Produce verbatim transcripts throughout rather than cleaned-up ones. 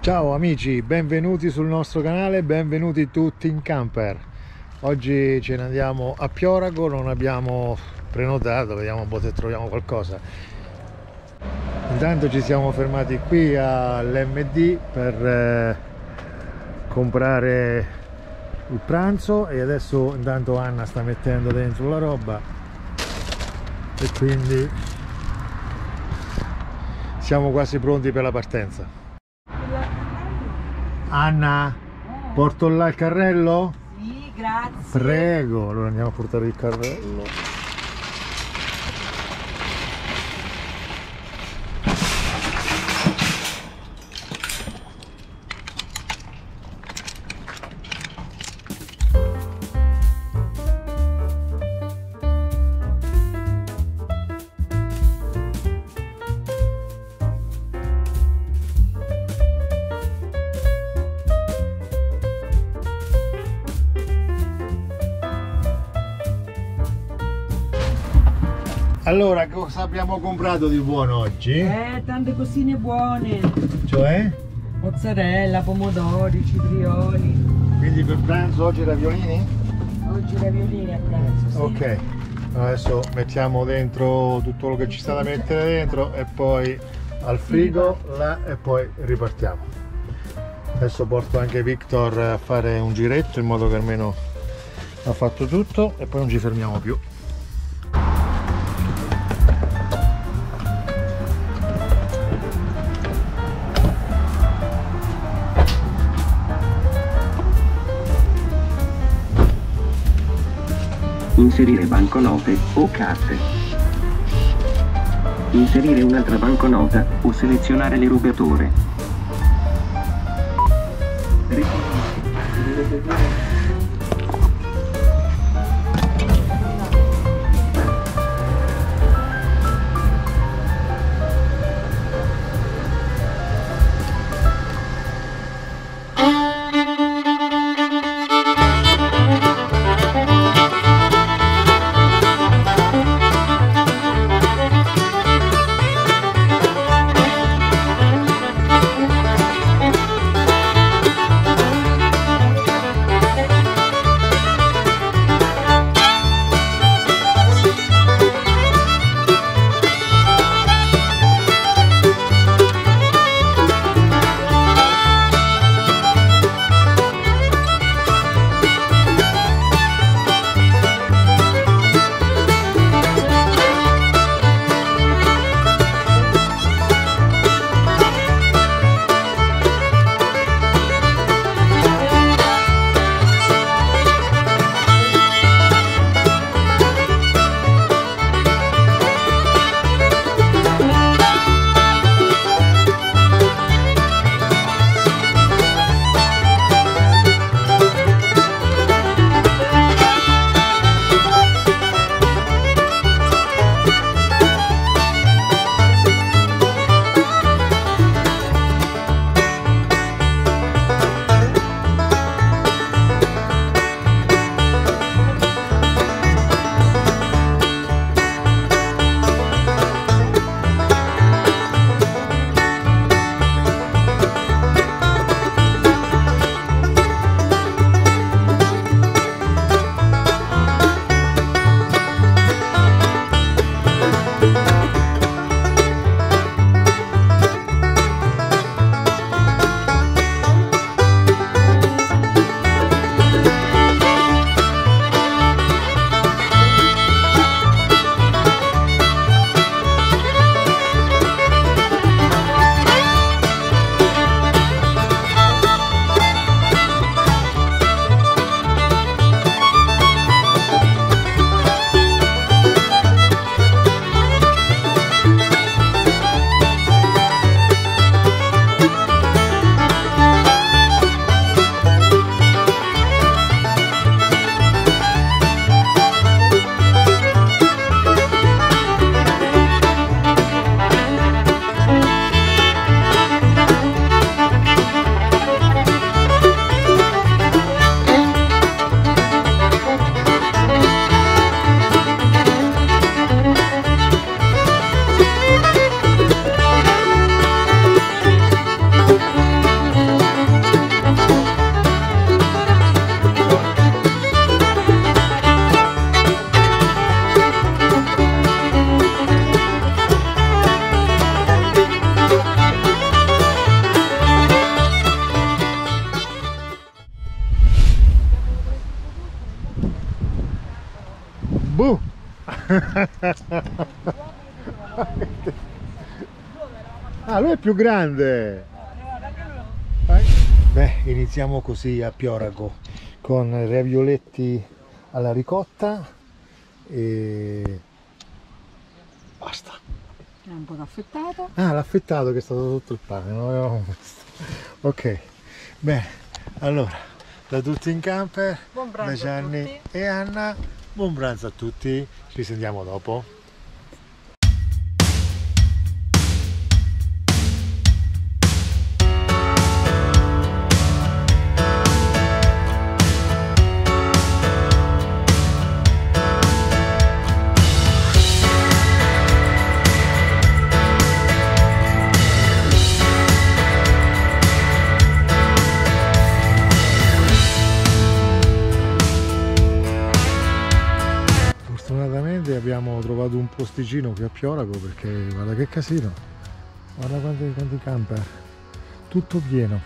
Ciao amici, benvenuti sul nostro canale, benvenuti tutti in camper. Oggi ce ne andiamo a Piorago, non abbiamo prenotato, vediamo un po' se troviamo qualcosa. Intanto ci siamo fermati qui all'M D per eh, comprare il pranzo e adesso intanto Anna sta mettendo dentro la roba e quindi siamo quasi pronti per la partenza. Anna, porto là il carrello? Sì, grazie. Prego, allora andiamo a portare il carrello. Allora, cosa abbiamo comprato di buono oggi? Eh, tante cosine buone. Cioè? Mozzarella, pomodori, citrioli. Quindi per pranzo oggi raviolini? Oggi raviolini a pranzo, sì. Ok, adesso mettiamo dentro tutto quello che ci sta da mettere dentro e poi al frigo là e poi ripartiamo. Adesso porto anche Victor a fare un giretto in modo che almeno ha fatto tutto e poi non ci fermiamo più. Inserire banconote o carte. Inserire un'altra banconota o selezionare l'erogatore. Ah, lui è più grande. Beh, iniziamo così a Piorago con ravioletti alla ricotta e basta. È un po' d'affettato. Ah, l'affettato che è stato sotto il pane, non avevamo visto. Ok, beh, allora, da tutti in camper, Buon da pranzo a Gianni tutti. e Anna, buon pranzo a tutti, ci sentiamo dopo. Fortunatamente abbiamo trovato un posticino qui a Piorago perché guarda che casino, guarda quanti, quanti camper, tutto pieno.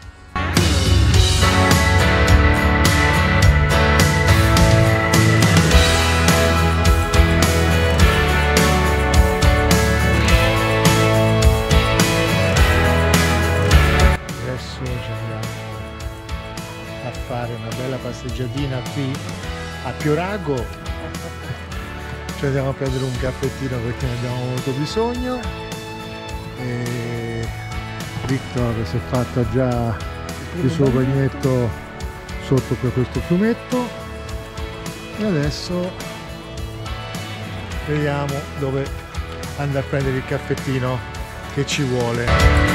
Adesso ci andiamo a fare una bella passeggiatina qui a Piorago. Ci andiamo a prendere un caffettino perché ne abbiamo molto bisogno e Victor si è fatta già il suo bagnetto sotto per questo fiumetto e adesso vediamo dove andare a prendere il caffettino che ci vuole.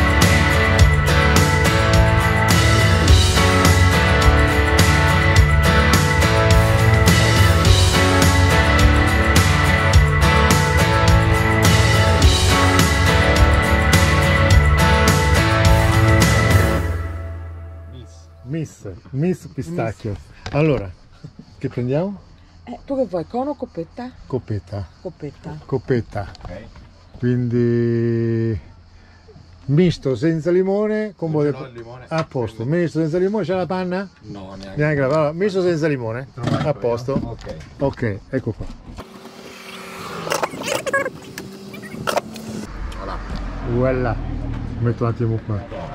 Miss, Miss Pistacchio. Allora, che prendiamo? Eh, tu che vuoi, cono o coppetta? Coppetta. Coppetta. Coppetta. Quindi misto senza limone, con Non ce de... l'ho il limone. a posto. Misto senza limone, c'è la panna? No, neanche. Neanche la panna. Misto senza limone? A posto. Ok. Ok, ecco qua. Voilà. Voilà. Metto un attimo qua.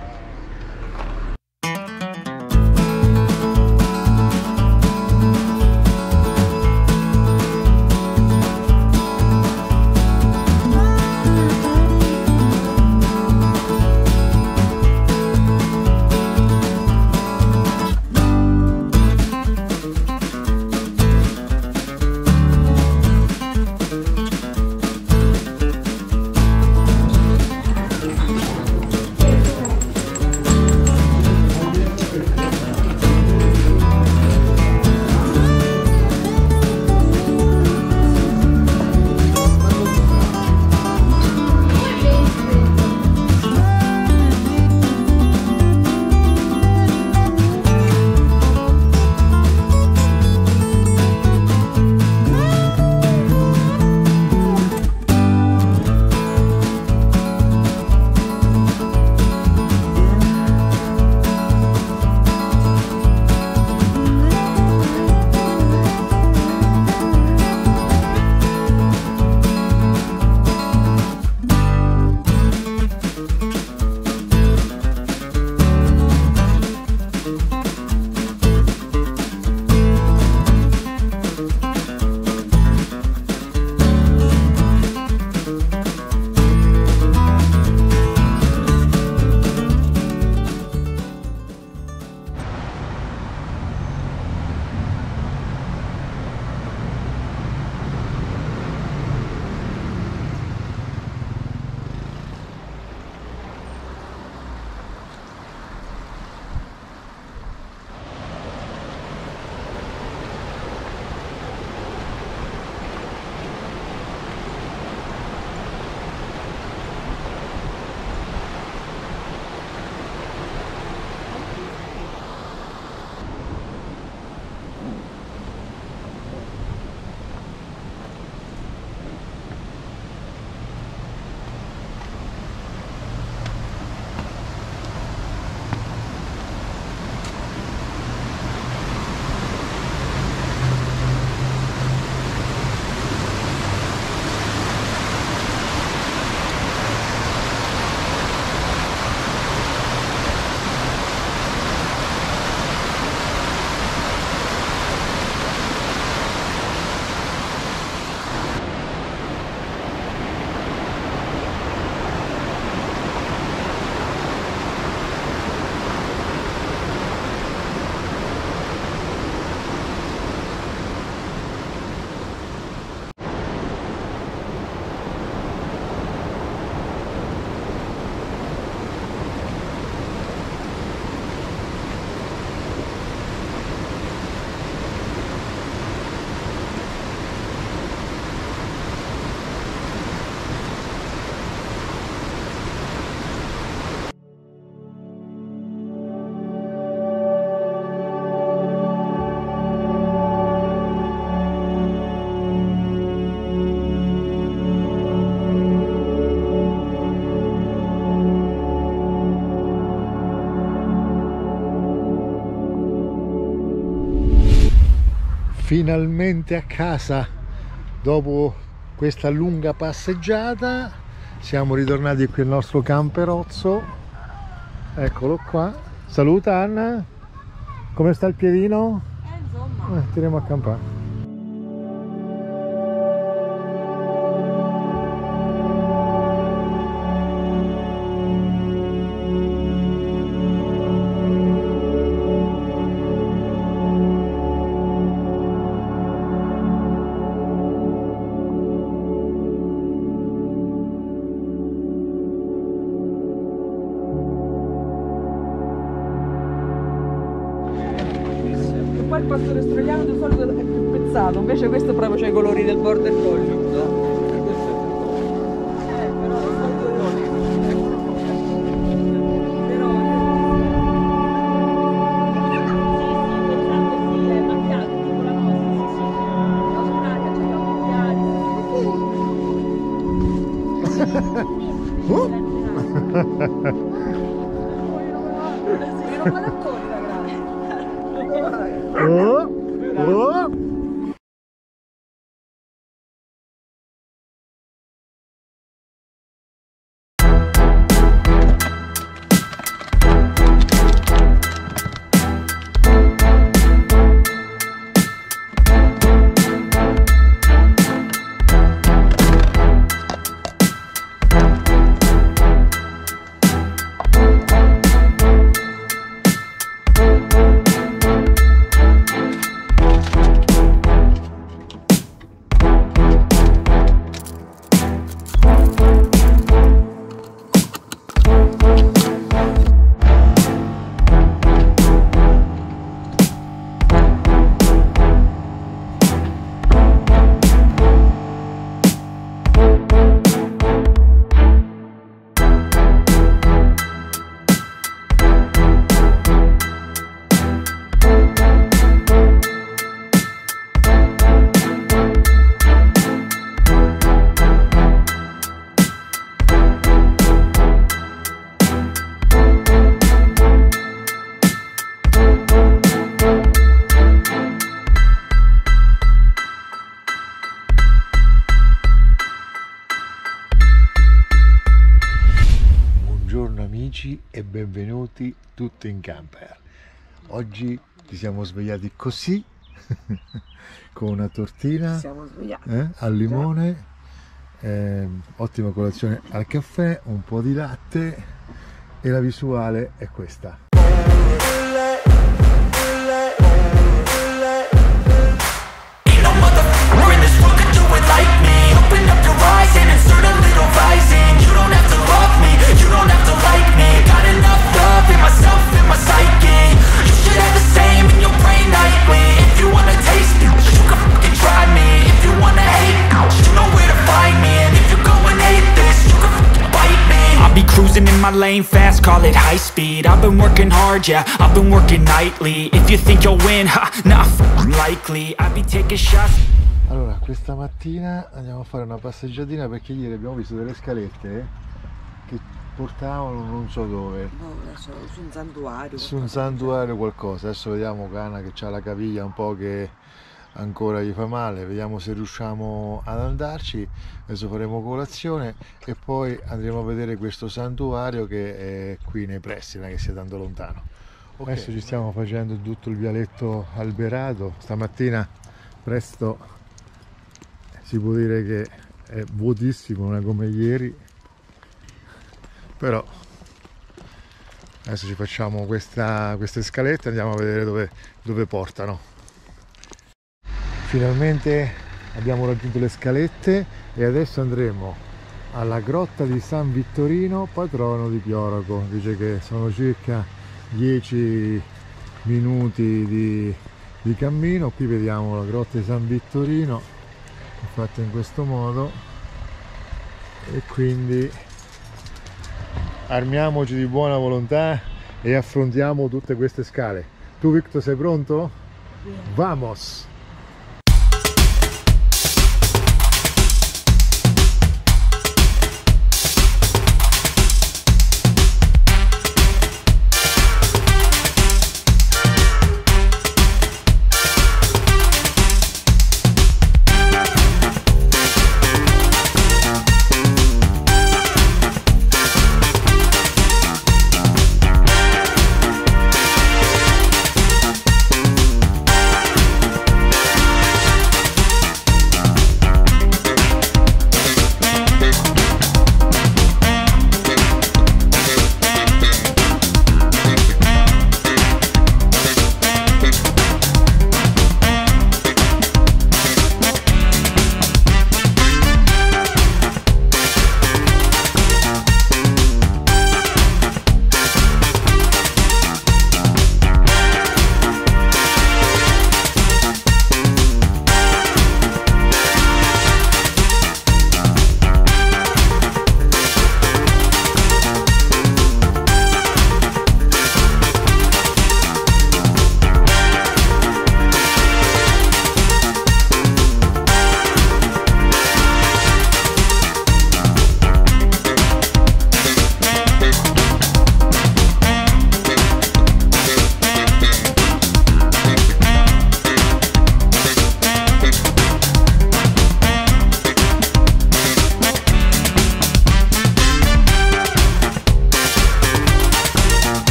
finalmente a casa dopo questa lunga passeggiata. Siamo ritornati qui al nostro camperozzo, eccolo qua. Saluta Anna, come sta il piedino? Eh, insomma. Eh, tiriamo a campare. Poi il pastore stroiano di solito è più pezzato, invece questo proprio c'ha i colori del border collie. Eh, però lo solito Oh, oh. Buongiorno amici e benvenuti tutti in camper. Oggi ci siamo svegliati così con una tortina siamo svegliati. Eh, al limone, eh, ottima colazione al caffè, un po' di latte e la visuale è questa. Cruising in my lane fast, call it high speed. I've been working hard, yeah, I've been working nightly. If you think you'll win, ha, not likely. I be taking shots. Allora, questa mattina andiamo a fare una passeggiatina perché ieri abbiamo visto delle scalette che portavano non so dove. No, adesso su un santuario. Su un santuario qualcosa. Adesso vediamo Cana che ha la caviglia un po' che ancora gli fa male, vediamo se riusciamo ad andarci. Adesso faremo colazione e poi andremo a vedere questo santuario che è qui nei pressi, non è che sia tanto lontano. Okay. Adesso ci stiamo facendo tutto il vialetto alberato. Stamattina presto si può dire che è vuotissimo, non è come ieri, però adesso ci facciamo questa, queste scalette e andiamo a vedere dove, dove portano. Finalmente abbiamo raggiunto le scalette e adesso andremo alla grotta di San Vittorino, patrono di Pioroco. Dice che sono circa dieci minuti di, di cammino. Qui vediamo la grotta di San Vittorino, fatta in questo modo, e quindi armiamoci di buona volontà e affrontiamo tutte queste scale. Tu Victor sei pronto? Vamos!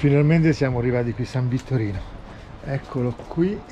finalmente siamo arrivati qui, San Vittorino, eccolo qui.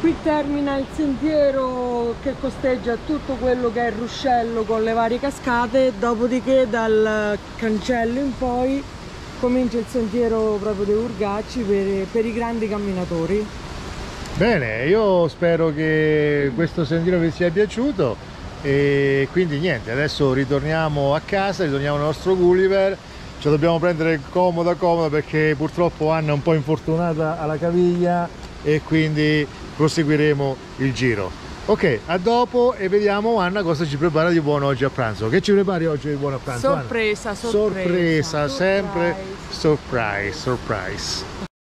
Qui termina il sentiero che costeggia tutto quello che è il ruscello con le varie cascate, dopodiché dal cancello in poi comincia il sentiero proprio dei Urgacci per, per i grandi camminatori. Bene, io spero che questo sentiero vi sia piaciuto e quindi niente, adesso ritorniamo a casa, ritorniamo al nostro Gulliver. Ce lo dobbiamo prendere comoda comoda perché purtroppo Anna è un po' infortunata alla caviglia e quindi proseguiremo il giro. Ok, a dopo e vediamo Anna cosa ci prepara di buono oggi a pranzo. Che ci prepari oggi di buono a pranzo? Sorpresa, Anna? sorpresa, sorpresa, sempre surprise, surprise, surprise.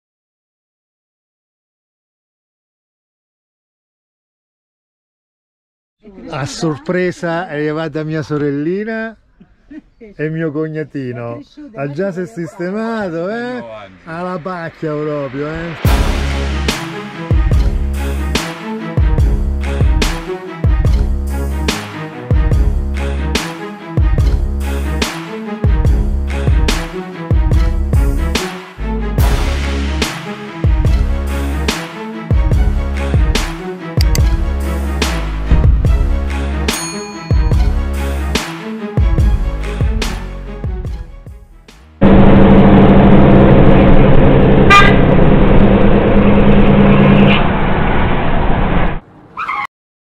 A sorpresa è arrivata mia sorellina e mio cognatino. Ha già si è sistemato, eh? Alla pacchia proprio, eh?